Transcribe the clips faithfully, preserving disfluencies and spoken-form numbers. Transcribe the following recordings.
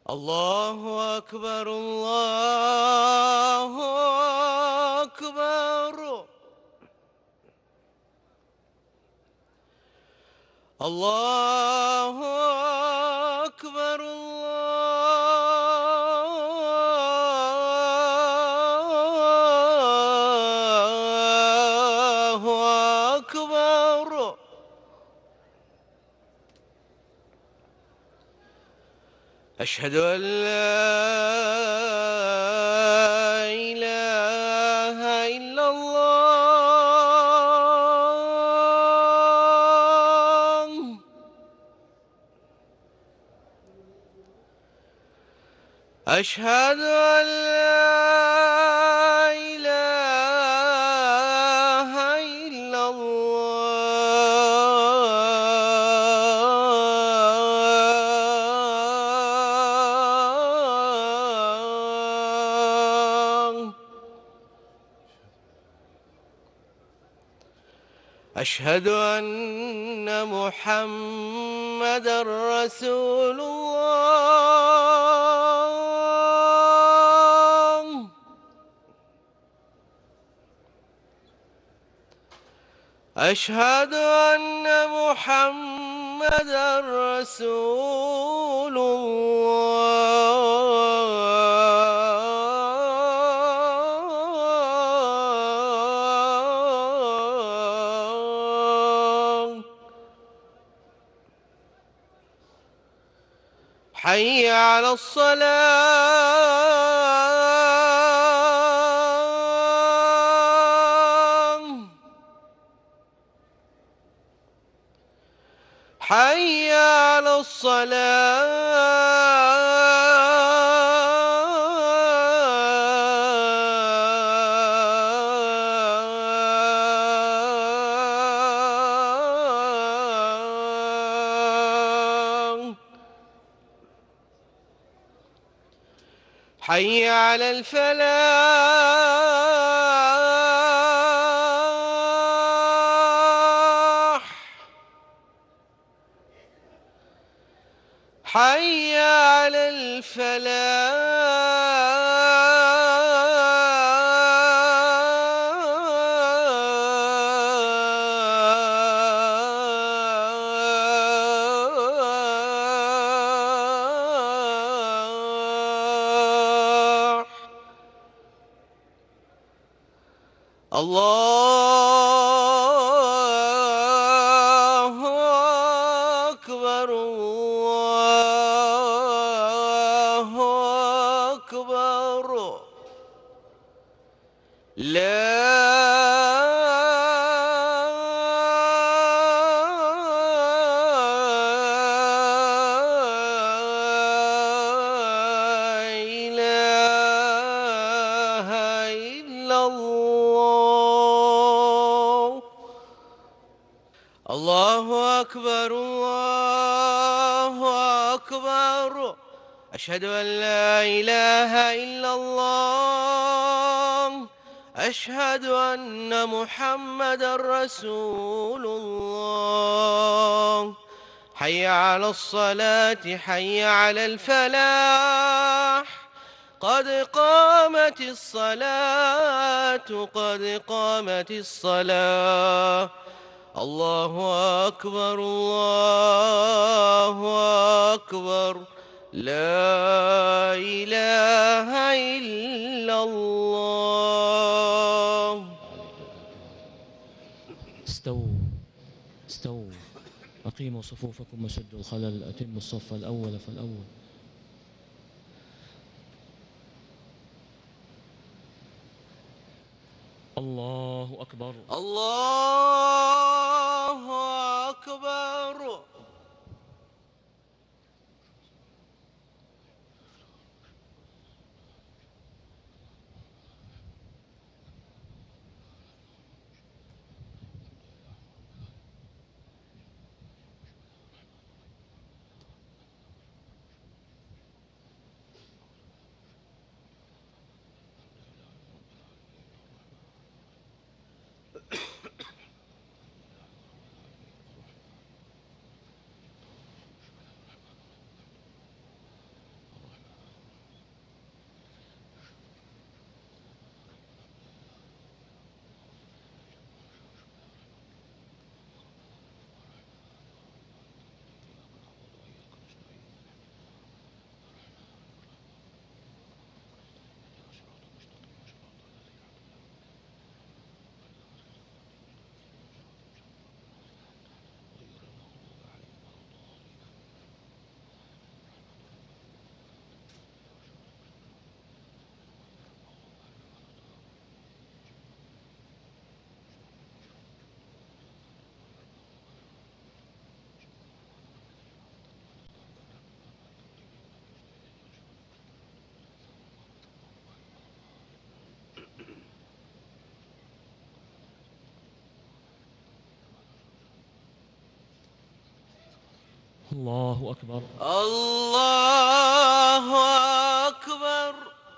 الله أكبر الله أكبر الله أكبر الله أكبر. أشهد أن لا إله إلا الله. أشهد أن لا إله إلا الله. أشهد أن محمدًا رسول الله. أشهد أن محمدًا رسول الله. حي على الصلاة. حي على الصلاة. حي على الفلاح. حي على الفلاح. الله أكبر الله أكبر. لا إله إلا الله. الله أكبر الله أكبر. أشهد أن لا إله إلا الله. أشهد أن محمدًا رسول الله. حي على الصلاة حي على الفلاح. قد قامت الصلاة قد قامت الصلاة. الله أكبر الله أكبر. لا إله إلا الله. استووا استووا أقيموا صفوفكم وسدوا الخلل. أتموا الصف الأول فالأول. الله أكبر الله أكبر. الله أكبر. الله أكبر.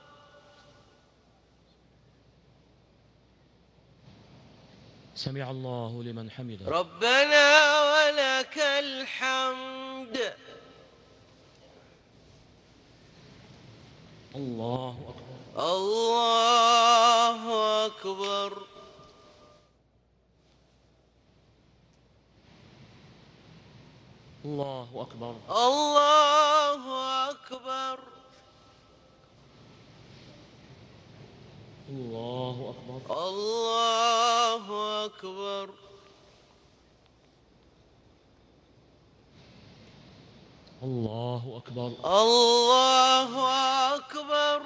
سمع الله لمن حمده. ربنا ولك الحمد. الله أكبر. الله أكبر. الله أكبر. الله أكبر. الله أكبر. الله أكبر. الله أكبر. الله أكبر.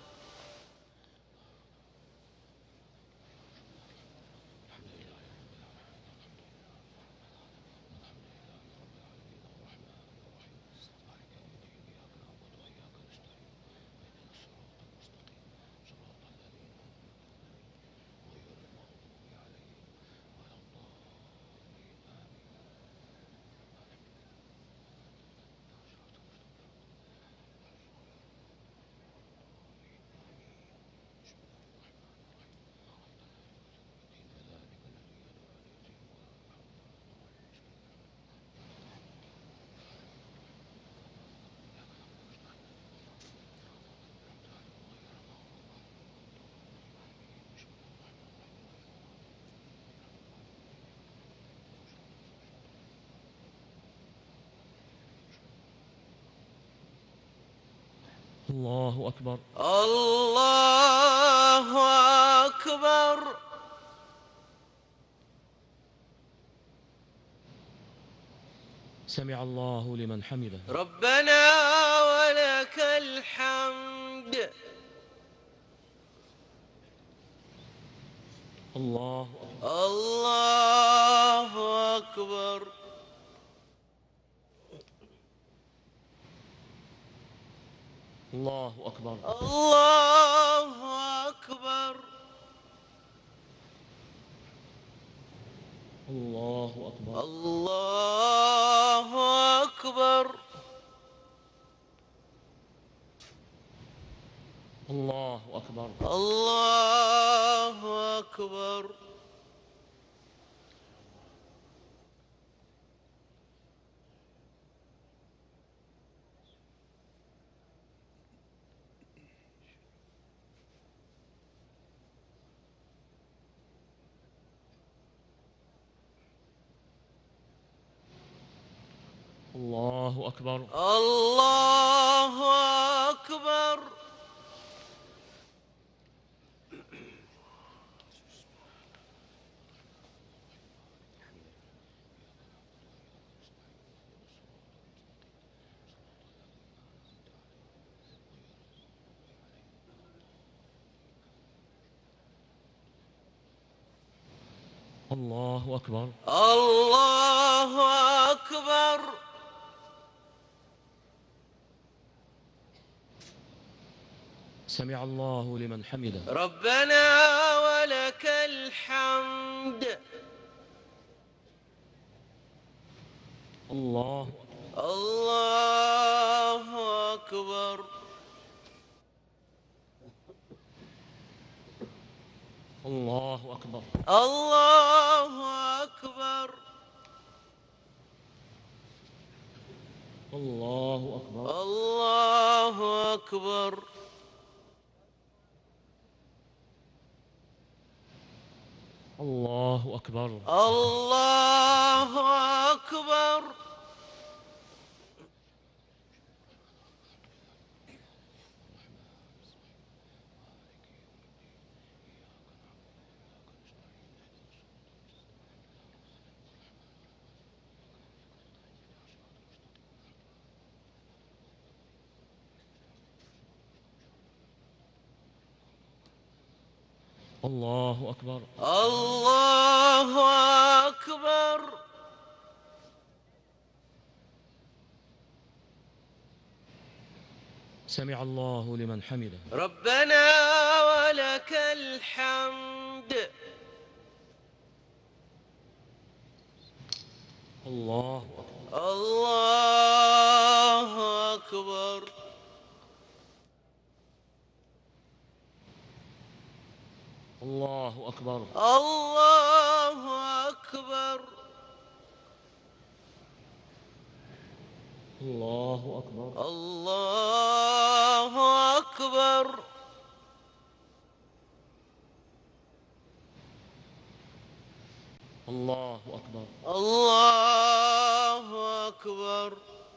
الله أكبر. الله أكبر. سمع الله لمن حمده. ربنا ولك الحمد. الله أكبر. الله أكبر. الله أكبر. الله أكبر. الله أكبر. الله أكبر. الله أكبر. الله أكبر. الله أكبر. الله أكبر. الله أكبر. الله أكبر. سمع الله لمن حمده. ربنا ولك الحمد. الله الله أكبر. الله أكبر. الله أكبر. الله أكبر. الله أكبر. الله أكبر. الله أكبر. الله أكبر. الله أكبر. سمع الله لمن حمده. ربنا ولك الحمد. الله أكبر. الله أكبر. الله أكبر. الله أكبر. الله أكبر. الله أكبر. الله أكبر. الله أكبر.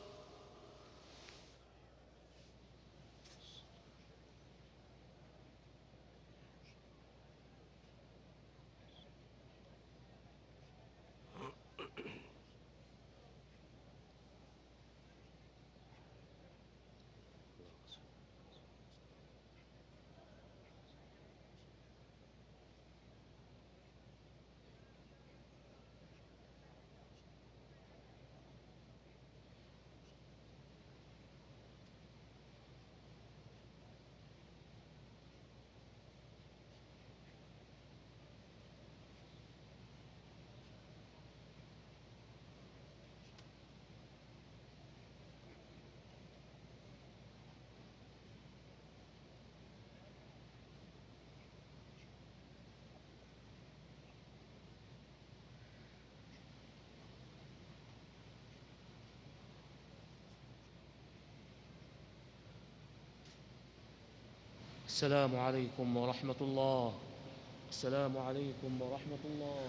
السلام عليكم ورحمة الله. السلام عليكم ورحمة الله.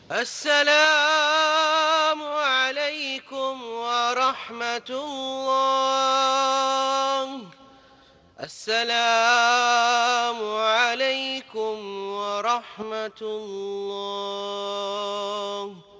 السلام عليكم ورحمة الله. السلام عليكم ورحمة الله.